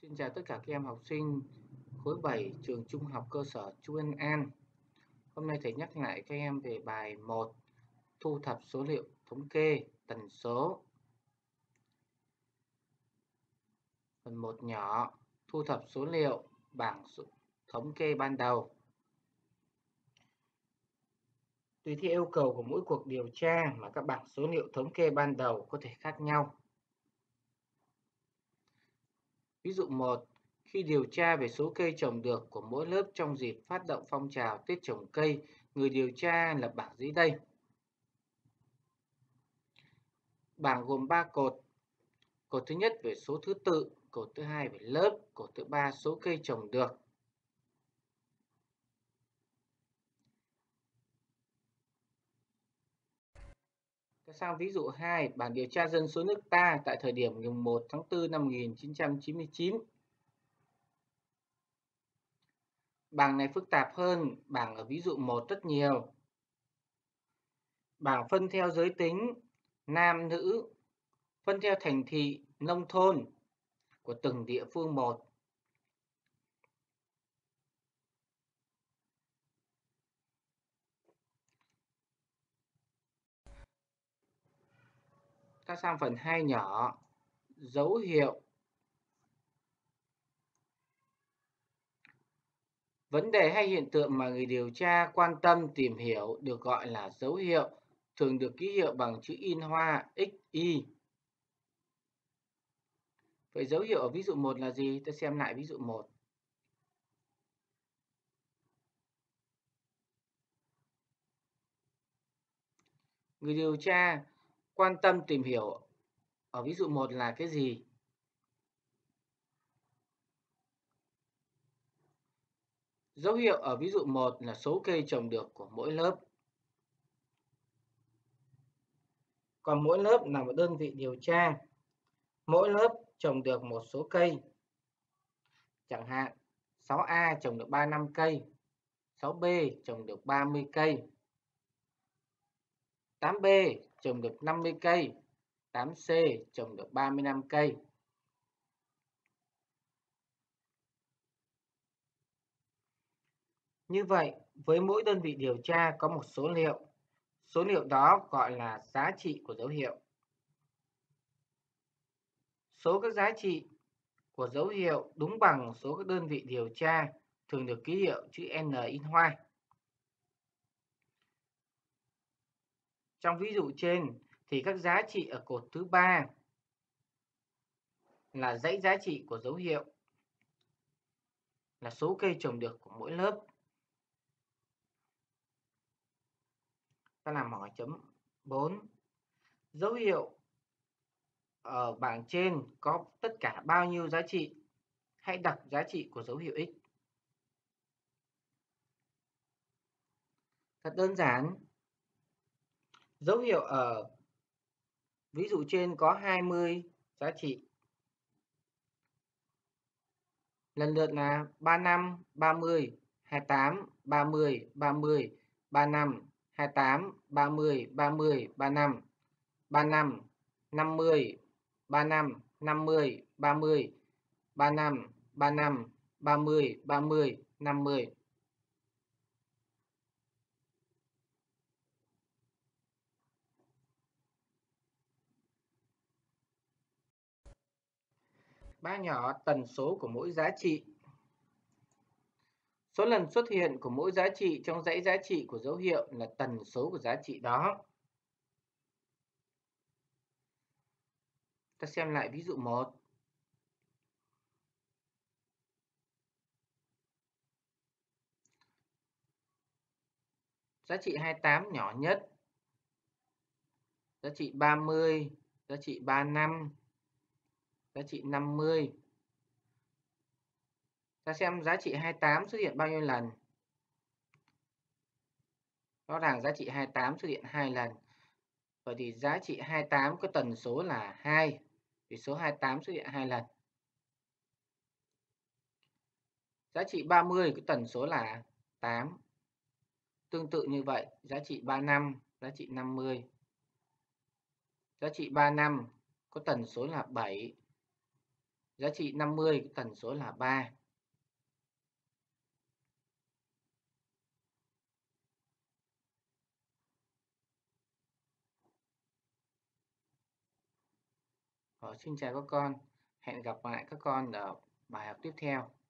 Xin chào tất cả các em học sinh khối 7 trường Trung học cơ sở Chu Ân An. Hôm nay thầy nhắc lại các em về bài 1 thu thập số liệu thống kê tần số. Phần 1 nhỏ thu thập số liệu bảng thống kê ban đầu. Tùy theo yêu cầu của mỗi cuộc điều tra mà các bảng số liệu thống kê ban đầu có thể khác nhau. Ví dụ 1. Khi điều tra về số cây trồng được của mỗi lớp trong dịp phát động phong trào Tết trồng cây, người điều tra lập bảng dưới đây. Bảng gồm 3 cột. Cột thứ nhất về số thứ tự, cột thứ hai về lớp, cột thứ ba số cây trồng được. Ta sang ví dụ 2, bảng điều tra dân số nước ta tại thời điểm ngày 1 tháng 4 năm 1999. Bảng này phức tạp hơn bảng ở ví dụ 1 rất nhiều. Bảng phân theo giới tính, nam, nữ, phân theo thành thị, nông thôn của từng địa phương một. Ta sang phần 2 nhỏ, dấu hiệu. Vấn đề hay hiện tượng mà người điều tra quan tâm tìm hiểu được gọi là dấu hiệu, thường được ký hiệu bằng chữ in hoa XY. Vậy dấu hiệu ở ví dụ 1 là gì? Ta xem lại ví dụ 1. Người điều tra quan tâm tìm hiểu ở ví dụ 1 là cái gì? Dấu hiệu ở ví dụ 1 là số cây trồng được của mỗi lớp. Còn mỗi lớp là một đơn vị điều tra. Mỗi lớp trồng được một số cây. Chẳng hạn 6A trồng được 35 cây, 6B trồng được 30 cây, 8B trồng được 50 cây, 8C trồng được 35 cây. Như vậy, với mỗi đơn vị điều tra có một số liệu. Số liệu đó gọi là giá trị của dấu hiệu. Số các giá trị của dấu hiệu đúng bằng số các đơn vị điều tra thường được ký hiệu chữ N in hoa. Trong ví dụ trên thì các giá trị ở cột thứ 3 là dãy giá trị của dấu hiệu, là số cây trồng được của mỗi lớp. Ta làm hỏi chấm 4. Dấu hiệu ở bảng trên có tất cả bao nhiêu giá trị? Hãy đọc giá trị của dấu hiệu X. Thật đơn giản. Dấu hiệu ở ví dụ trên có 20 giá trị. Lần lượt là 35, 30, 28, 30, 30, 35, 28, 30, 30, 35, 35, 50, 35, 50, 30, 35, 35, 30, 30, 50. Ba nhỏ tần số của mỗi giá trị. Số lần xuất hiện của mỗi giá trị trong dãy giá trị của dấu hiệu là tần số của giá trị đó. Ta xem lại ví dụ 1. Giá trị 28 nhỏ nhất. Giá trị 30, giá trị 35, giá trị 50. Ta xem giá trị 28 xuất hiện bao nhiêu lần. Rõ ràng giá trị 28 xuất hiện 2 lần. Vậy thì giá trị 28 có tần số là 2, vì số 28 xuất hiện 2 lần. Giá trị 30 có tần số là 8. Tương tự như vậy, giá trị 35, giá trị 50. Giá trị 35 có tần số là 7. Giá trị 50 tần số là 3. Xin chào các con. Hẹn gặp lại các con ở bài học tiếp theo.